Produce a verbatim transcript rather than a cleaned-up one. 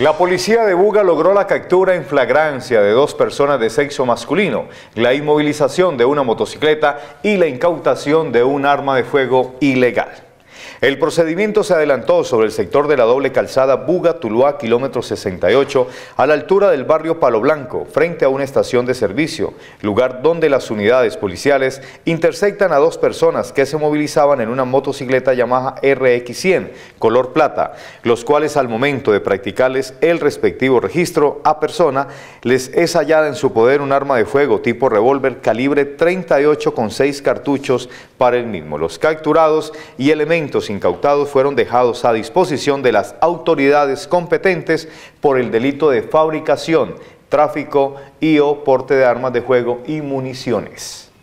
La policía de Buga logró la captura en flagrancia de dos personas de sexo masculino, la inmovilización de una motocicleta y la incautación de un arma de fuego ilegal. El procedimiento se adelantó sobre el sector de la doble calzada Buga-Tuluá, kilómetro sesenta y ocho, a la altura del barrio Palo Blanco, frente a una estación de servicio, lugar donde las unidades policiales interceptan a dos personas que se movilizaban en una motocicleta Yamaha R X cien, color plata, los cuales al momento de practicarles el respectivo registro a persona, les es hallada en su poder un arma de fuego tipo revólver calibre treinta y ocho con seis cartuchos para el mismo. Los capturados y elementos incautados fueron dejados a disposición de las autoridades competentes por el delito de fabricación, tráfico y o porte de armas de fuego y municiones.